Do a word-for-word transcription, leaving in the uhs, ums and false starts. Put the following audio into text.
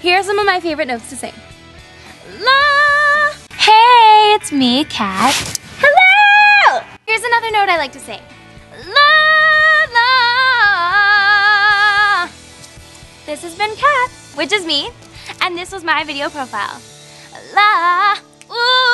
Here are some of my favorite notes to sing. La! Hey, it's me, Kat. Hello! Here's another note I like to sing. La, la. This has been Kat, which is me, and this was my video profile. La, ooh.